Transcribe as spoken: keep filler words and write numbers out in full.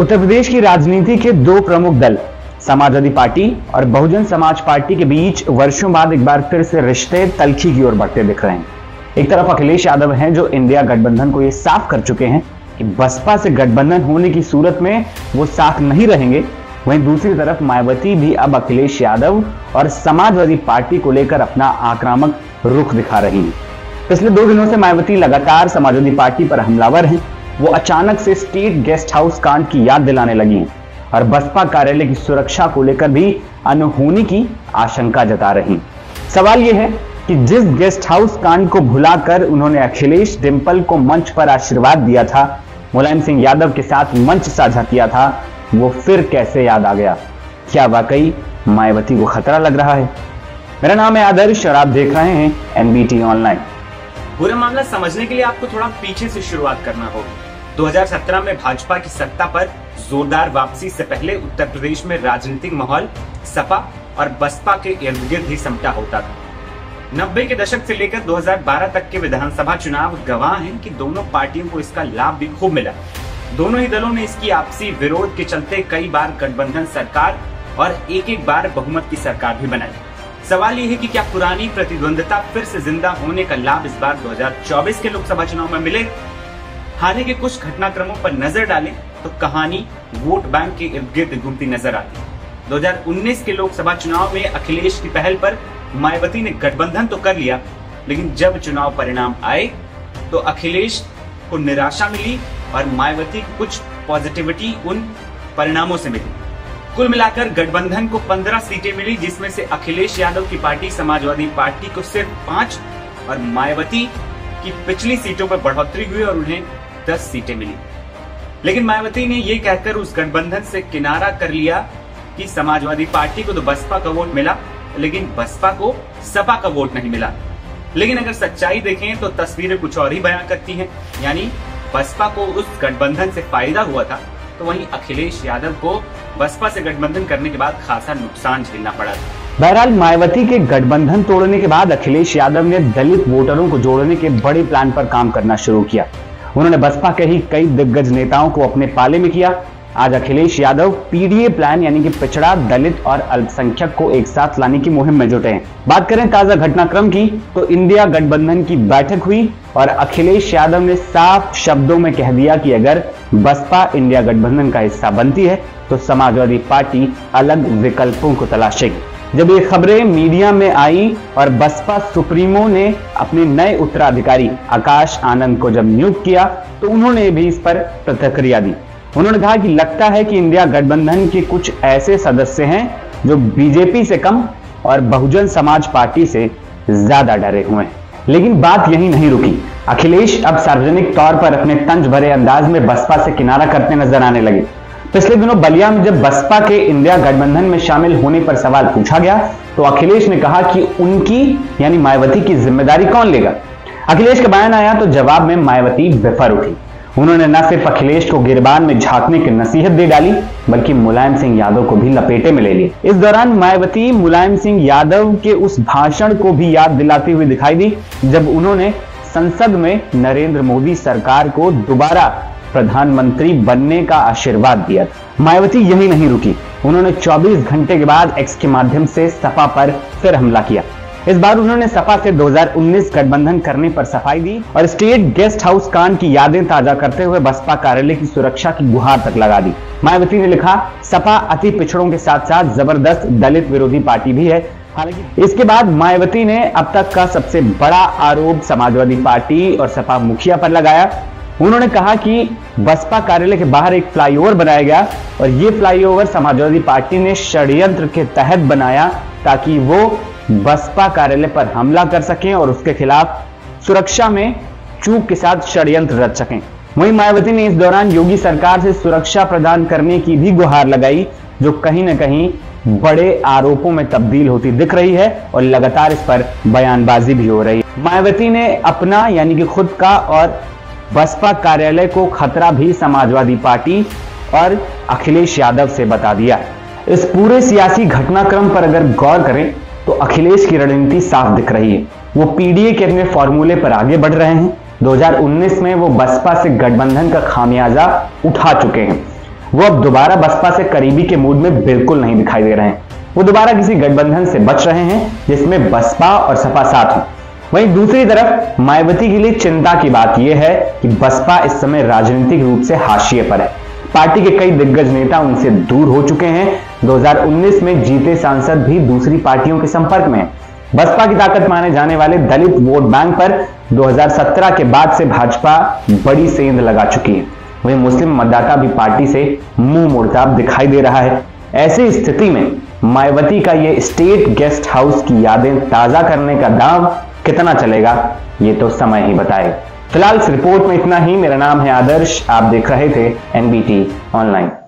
उत्तर प्रदेश की राजनीति के दो प्रमुख दल समाजवादी पार्टी और बहुजन समाज पार्टी के बीच वर्षों बाद एक बार फिर से रिश्ते तल्खी की ओर बढ़ते दिख रहे हैं। एक तरफ अखिलेश यादव हैं जो इंडिया गठबंधन को ये साफ कर चुके हैं कि बसपा से गठबंधन होने की सूरत में वो साथ नहीं रहेंगे। वहीं दूसरी तरफ मायावती भी अब अखिलेश यादव और समाजवादी पार्टी को लेकर अपना आक्रामक रुख दिखा रही हैं। पिछले दो दिनों से मायावती लगातार समाजवादी पार्टी पर हमलावर हैं। वो अचानक से स्टेट गेस्ट हाउस कांड की याद दिलाने लगी हैं और बसपा कार्यालय की सुरक्षा को लेकर भी अनहोनी की आशंका जता रही। सवाल यह है कि जिस गेस्ट हाउस कांड को भुलाकर उन्होंने अखिलेश डिंपल को मंच पर आशीर्वाद दिया था, मुलायम सिंह यादव के साथ मंच साझा किया था, वो फिर कैसे याद आ गया? क्या वाकई मायावती को खतरा लग रहा है? मेरा नाम है आदर्श और आप देख रहे हैं एनबीटी ऑनलाइन। पूरा मामला समझने के लिए आपको थोड़ा पीछे से शुरुआत करना होगी। दो हज़ार सत्रह में भाजपा की सत्ता पर जोरदार वापसी से पहले उत्तर प्रदेश में राजनीतिक माहौल सपा और बसपा के इर्द गिर्द ही समटा होता था। नब्बे के दशक से लेकर दो हज़ार बारह तक के विधानसभा चुनाव गवाह हैं कि दोनों पार्टियों को इसका लाभ भी खूब मिला। दोनों ही दलों ने इसकी आपसी विरोध के चलते कई बार गठबंधन सरकार और एक एक बार बहुमत की सरकार भी बनाई। सवाल यह है कि क्या पुरानी प्रतिद्वंदता फिर से जिंदा होने का लाभ इस बार दो हज़ार चौबीस के लोकसभा चुनाव में मिले? हाल के कुछ घटनाक्रमों पर नजर डालें तो कहानी वोट बैंक के इर्द गिर्द घूमती नजर आती है। दो हज़ार उन्नीस के लोकसभा चुनाव में अखिलेश की पहल पर मायावती ने गठबंधन तो कर लिया, लेकिन जब चुनाव परिणाम आए तो अखिलेश को निराशा मिली और मायावती को कुछ पॉजिटिविटी उन परिणामों से मिली। कुल मिलाकर गठबंधन को पंद्रह सीटें मिली, जिसमें से अखिलेश यादव की पार्टी समाजवादी पार्टी को सिर्फ पांच और मायावती की पिछली सीटों पर बढ़ोतरी हुई और उन्हें दस सीटें मिली। लेकिन मायावती ने यह कहकर उस गठबंधन से किनारा कर लिया कि समाजवादी पार्टी को तो बसपा का वोट मिला, लेकिन बसपा को सपा का वोट नहीं मिला। लेकिन अगर सच्चाई देखें तो तस्वीरें कुछ और ही बयां करती हैं, यानी बसपा को उस गठबंधन से फायदा हुआ था, तो वहीं अखिलेश यादव को बसपा से गठबंधन करने के बाद खासा नुकसान झेलना पड़ा था। बहरहाल मायावती के गठबंधन तोड़ने के बाद अखिलेश यादव ने दलित वोटरों को जोड़ने के बड़े प्लान पर काम करना शुरू किया। उन्होंने बसपा के ही कई दिग्गज नेताओं को अपने पाले में किया। आज अखिलेश यादव पीडीए प्लान यानी कि पिछड़ा, दलित और अल्पसंख्यक को एक साथ लाने की मुहिम में जुटे हैं। बात करें ताजा घटनाक्रम की तो इंडिया गठबंधन की बैठक हुई और अखिलेश यादव ने साफ शब्दों में कह दिया कि अगर बसपा इंडिया गठबंधन का हिस्सा बनती है तो समाजवादी पार्टी अलग विकल्पों को तलाशेगी। जब ये खबरें मीडिया में आई और बसपा सुप्रीमो ने अपने नए उत्तराधिकारी आकाश आनंद को जब नियुक्त किया तो उन्होंने भी इस पर प्रतिक्रिया दी। उन्होंने कहा कि लगता है कि इंडिया गठबंधन के कुछ ऐसे सदस्य हैं जो बीजेपी से कम और बहुजन समाज पार्टी से ज्यादा डरे हुए हैं। लेकिन बात यही नहीं रुकी। अखिलेश अब सार्वजनिक तौर पर अपने तंज भरे अंदाज में बसपा से किनारा करते नजर आने लगे। पिछले दिनों बलिया में जब बसपा के इंडिया गठबंधन में शामिल होने पर सवाल पूछा गया तो अखिलेश ने कहा कि उनकी यानी मायावती की जिम्मेदारी कौन लेगा। अखिलेश का बयान आया तो जवाब में मायावती बेफर उठी। उन्होंने न सिर्फ अखिलेश को गिरबान में झांकने की नसीहत दे डाली, बल्कि मुलायम सिंह यादव को भी लपेटे में ले लिया। इस दौरान मायावती मुलायम सिंह यादव के उस भाषण को भी याद दिलाती हुई दिखाई दी जब उन्होंने संसद में नरेंद्र मोदी सरकार को दोबारा प्रधानमंत्री बनने का आशीर्वाद दिया। मायावती यही नहीं रुकी। उन्होंने चौबीस घंटे के बाद एक्स के माध्यम से सपा पर फिर हमला किया। इस बार उन्होंने सपा से दो हज़ार उन्नीस गठबंधन करने पर सफाई दी और स्टेट गेस्ट हाउस कांड की यादें ताजा करते हुए बसपा कार्यालय की सुरक्षा की गुहार तक लगा दी। मायावती ने लिखा, सपा अति पिछड़ों के साथ साथ जबरदस्त दलित विरोधी पार्टी भी है। हालांकि इसके बाद मायावती ने अब तक का सबसे बड़ा आरोप समाजवादी पार्टी और सपा मुखिया पर लगाया। उन्होंने कहा कि बसपा कार्यालय के बाहर एक फ्लाईओवर बनाया गया और ये फ्लाईओवर समाजवादी पार्टी ने षड्यंत्र के तहत बनाया ताकि वो बसपा कार्यालय पर हमला कर सकें और उसके खिलाफ सुरक्षा में चूक के साथ षड्यंत्र रच सकें। वहीं मायावती ने इस दौरान योगी सरकार से सुरक्षा प्रदान करने की भी गुहार लगाई, जो कहीं ना कहीं बड़े आरोपों में तब्दील होती दिख रही है और लगातार इस पर बयानबाजी भी हो रही है। मायावती ने अपना यानी कि खुद का और बसपा कार्यालय को खतरा भी समाजवादी पार्टी और अखिलेश यादव से बता दिया है। इस पूरे सियासी घटनाक्रम पर अगर गौर करें तो अखिलेश की रणनीति साफ दिख रही है। वो पीडीए के अपने फॉर्मूले पर आगे बढ़ रहे हैं। दो हज़ार उन्नीस में वो बसपा से गठबंधन का खामियाजा उठा चुके हैं। वो अब दोबारा बसपा से करीबी के मूड में बिल्कुल नहीं दिखाई दे रहे हैं। वो दोबारा किसी गठबंधन से बच रहे हैं जिसमें बसपा और सपा साथ हों। वहीं दूसरी तरफ मायावती के लिए चिंता की बात यह है कि बसपा इस समय राजनीतिक रूप से हाशिए पर है। पार्टी के कई दिग्गज नेता उनसे दूर हो चुके हैं। दो हज़ार उन्नीस में जीते सांसद भी दूसरी पार्टियों के संपर्क में हैं। बसपा की ताकत माने जाने वाले दलित वोट बैंक पर दो हज़ार सत्रह के बाद से भाजपा बड़ी सेंध लगा चुकी है। वहीं मुस्लिम मतदाता भी पार्टी से मुंह मोड़ता दिखाई दे रहा है। ऐसी स्थिति में मायावती का ये स्टेट गेस्ट हाउस की यादें ताजा करने का दांव कितना चलेगा, ये तो समय ही बताएगा। फिलहाल इस रिपोर्ट में इतना ही। मेरा नाम है आदर्श, आप देख रहे थे एनबीटी ऑनलाइन।